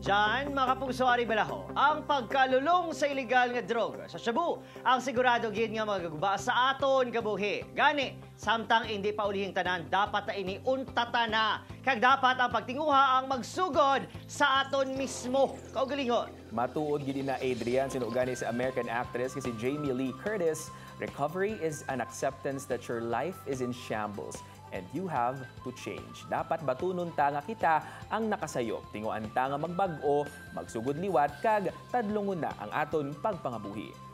Diyan, mga kapugsoari balaho, ang pagkalulong sa iligal nga droga sa Cebu, ang sigurado gid nga magaguba sa aton kabuhi. Gani, samtang hindi pa ulihing tanan, dapat na iniuntata na. Kag dapat ang pagtinguha ang magsugod sa aton mismo. Kaugalingon. Matuod gid na Adrian, sinugani sa American actress si Jamie Lee Curtis, recovery is an acceptance that your life is in shambles and you have to change. Dapat batunon ta nga kita ang nakasayop. Tinguan ta nga magbag-o, magsugod liwat, kag tadlungon na ang aton pagpangabuhi.